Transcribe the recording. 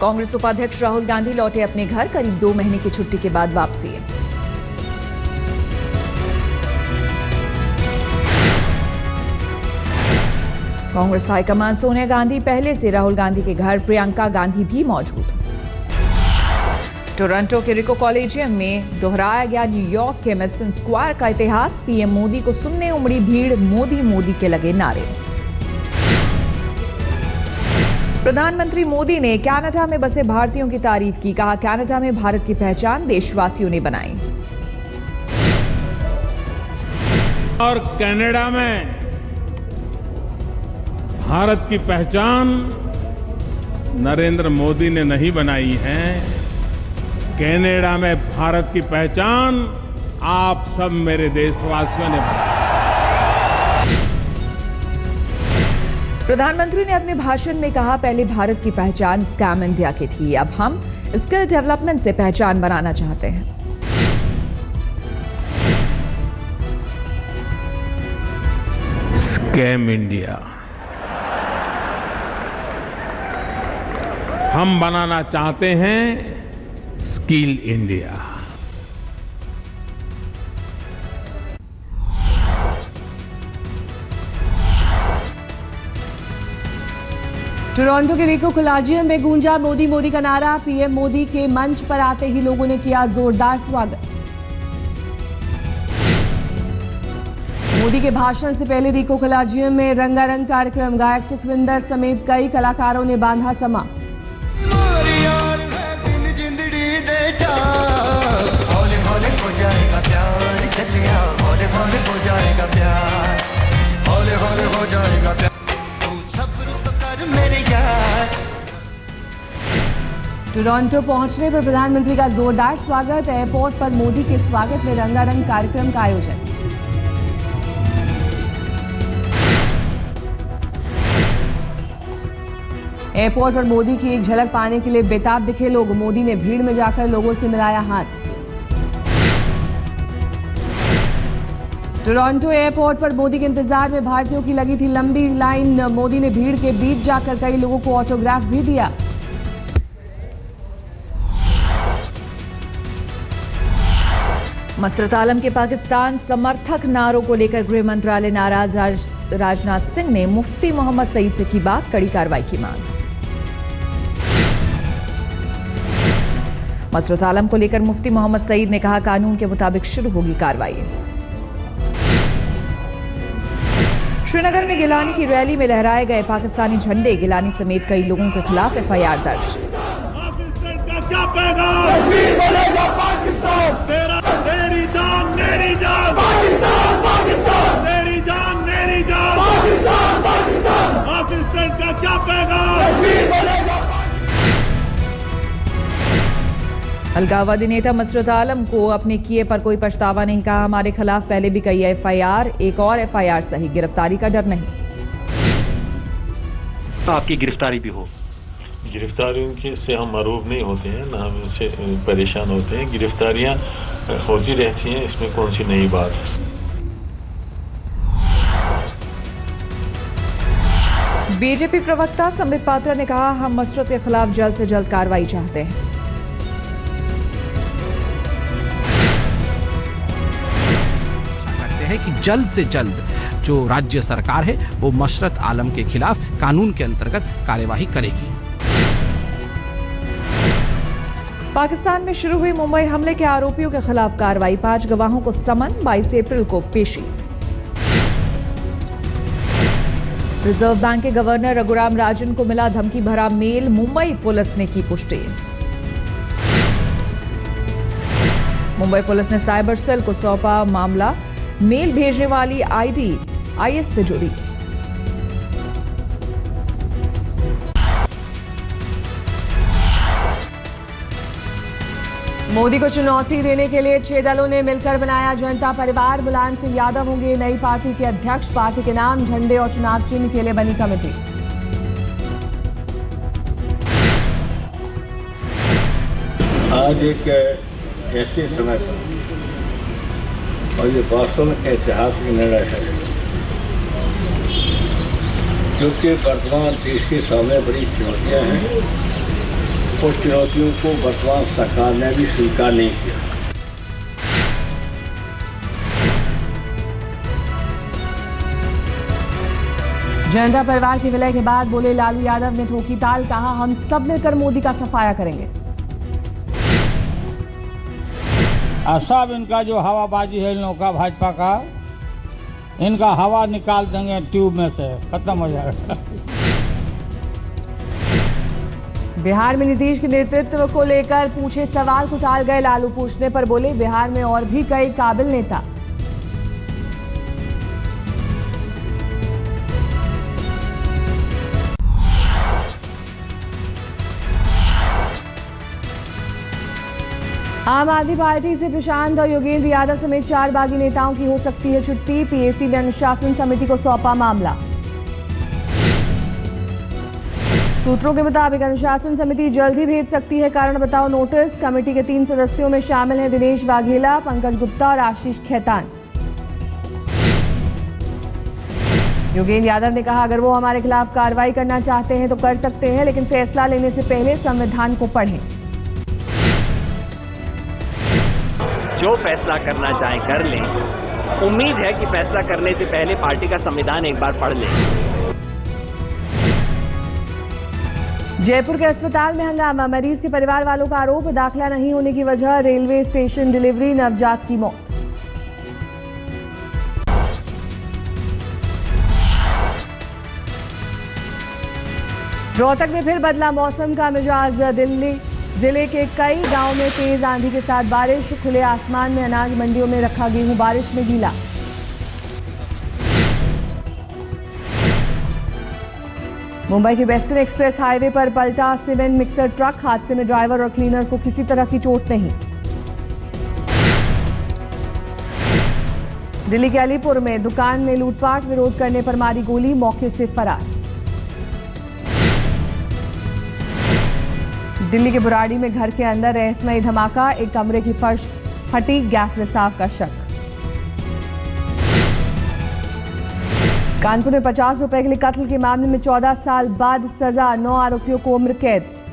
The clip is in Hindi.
कांग्रेस उपाध्यक्ष राहुल गांधी लौटे अपने घर, करीब 2 महीने की छुट्टी के बाद वापसी। कांग्रेस हाईकमान सोनिया गांधी पहले से राहुल गांधी के घर, प्रियंका गांधी भी मौजूद। टोरंटो के रिको कॉलेजियम में दोहराया गया न्यूयॉर्क के मेडिसन स्क्वायर का इतिहास, पीएम मोदी को सुनने उमड़ी भीड़, मोदी मोदी के लगे नारे। प्रधानमंत्री मोदी ने कनाडा में बसे भारतीयों की तारीफ की, कहा कनाडा में भारत की पहचान देशवासियों ने बनाई। और कनाडा में भारत की पहचान नरेंद्र मोदी ने नहीं बनाई है, कनाडा में भारत की पहचान आप सब मेरे देशवासियों ने बनाई। प्रधानमंत्री ने अपने भाषण में कहा, पहले भारत की पहचान स्कैम इंडिया की थी, अब हम स्किल डेवलपमेंट से पहचान बनाना चाहते हैं। स्कैम इंडिया हम बनाना चाहते हैं स्किल इंडिया। टोरंटो के रिको कॉलेजियम में गूंजा मोदी मोदी का नारा, पीएम मोदी के मंच पर आते ही लोगों ने किया जोरदार स्वागत। मोदी के भाषण से पहले रिको कॉलेजियम में रंगारंग कार्यक्रम, गायक सुखविंदर समेत कई कलाकारों ने बांधा समा। टोरंटो पहुंचने पर प्रधानमंत्री का जोरदार स्वागत, एयरपोर्ट पर मोदी के स्वागत में रंगारंग कार्यक्रम का आयोजन। एयरपोर्ट पर मोदी की एक झलक पाने के लिए बेताब दिखे लोग, मोदी ने भीड़ में जाकर लोगों से मिलाया हाथ। टोरंटो एयरपोर्ट पर मोदी के इंतजार में भारतीयों की लगी थी लंबी लाइन, मोदी ने भीड़ के बीच जाकर कई लोगों को ऑटोग्राफ भी दिया। मसरत आलम के पाकिस्तान समर्थक नारों को लेकर गृह मंत्रालय नाराज, राजनाथ सिंह ने मुफ्ती मोहम्मद सईद से की बात, कड़ी कार्रवाई की मांग। मसरत आलम को लेकर मुफ्ती मोहम्मद सईद ने कहा, कानून के मुताबिक शुरू होगी कार्रवाई। श्रीनगर में गिलानी की रैली में लहराए गए पाकिस्तानी झंडे, गिलानी समेत कई लोगों के खिलाफ एफआईआर दर्ज। तेरी जान मेरी जान, पाकिस्तान पाकिस्तान, तेरी जान मेरी जान, पाकिस्तान पाकिस्तान, पाकिस्तान का क्या पैगाम। अलगाववादी नेता मसरत आलम को अपने किए पर कोई पछतावा नहीं, कहा हमारे खिलाफ पहले भी कई एफआईआर, एक और एफआईआर सही, गिरफ्तारी का डर नहीं। आपकी गिरफ्तारी भी हो, गिरफ्तारियों से हम मरूब नहीं होते हैं, ना हम इससे परेशान होते हैं, गिरफ्तारियां होती रहती हैं, इसमें कौन सी नई बात है। बीजेपी प्रवक्ता संबित पात्रा ने कहा, हम मसरत के खिलाफ जल्द से जल्द कार्रवाई चाहते हैं। कहते हैं कि जल्द से जल्द जो राज्य सरकार है वो मसरत आलम के खिलाफ कानून के अंतर्गत कार्यवाही करेगी। पाकिस्तान में शुरू हुई मुंबई हमले के आरोपियों के खिलाफ कार्रवाई, 5 गवाहों को समन, 22 अप्रैल को पेशी। रिजर्व बैंक के गवर्नर रघुराम राजन को मिला धमकी भरा मेल, मुंबई पुलिस ने की पुष्टि। मुंबई पुलिस ने साइबर सेल को सौंपा मामला, मेल भेजने वाली आईडी आईएस से जुड़ी। मोदी को चुनौती देने के लिए 6 दलों ने मिलकर बनाया जनता परिवार, मुलायम सिंह यादव होंगे नई पार्टी के अध्यक्ष, पार्टी के नाम, झंडे और चुनाव चिन्ह के लिए बनी कमेटी। आज एक ऐसे समय पर, और ये वास्तव में ऐतिहासिक निर्णय है, क्योंकि वर्तमान देश के सामने बड़ी चुनौतियां हैं और चुनौतियों को वर्तमान सरकार ने भी स्वीकार नहीं किया। जनता परिवार के विलय के बाद बोले लालू यादव ने ठोकी ताल, कहा हम सब मिलकर मोदी का सफाया करेंगे। सब इनका जो हवाबाजी है इन लोगों का, भाजपा का, इनका हवा निकाल देंगे ट्यूब में से, खत्म हो जाएगा। बिहार में नीतीश के नेतृत्व को लेकर पूछे सवाल को टाल गए लालू। पूछने पर बोले बिहार में और भी कई काबिल नेता। आम आदमी पार्टी से प्रशांत और योगेंद्र यादव समेत 4 बागी नेताओं की हो सकती है छुट्टी। पीएसी ने अनुशासन समिति को सौंपा मामला। सूत्रों के मुताबिक अनुशासन समिति जल्द ही भेज सकती है कारण बताओ नोटिस। कमेटी के 3 सदस्यों में शामिल हैं दिनेश वाघेला, पंकज गुप्ता और आशीष खेतान। योगेंद्र यादव ने कहा अगर वो हमारे खिलाफ कार्रवाई करना चाहते हैं तो कर सकते हैं, लेकिन फैसला लेने से पहले संविधान को पढ़ें। जो फैसला करना चाहें कर लें। उम्मीद है कि फैसला करने से पहले पार्टी का संविधान एक बार पढ़ लें। जयपुर के अस्पताल में हंगामा, मरीज के परिवार वालों का आरोप दाखिला नहीं होने की वजह रेलवे स्टेशन डिलीवरी, नवजात की मौत। रोहतक में फिर बदला मौसम का मिजाज। दिल्ली जिले के कई गांवों में तेज आंधी के साथ बारिश। खुले आसमान में अनाज मंडियों में रखा गेहूं बारिश में गीला। मुंबई के वेस्टर्न एक्सप्रेस हाईवे पर पलटा सीमेंट मिक्सर ट्रक। हादसे में ड्राइवर और क्लीनर को किसी तरह की चोट नहीं। दिल्ली के अलीपुर में दुकान में लूटपाट, विरोध करने पर मारी गोली, मौके से फरार। दिल्ली के बुराड़ी में घर के अंदर रहस्यमयी धमाका, एक कमरे की फर्श फटी, गैस रिसाव का शक। कानपुर में 50 रुपए के लिए कत्ल के मामले में 14 साल बाद सजा, 9 आरोपियों को उम्र कैद।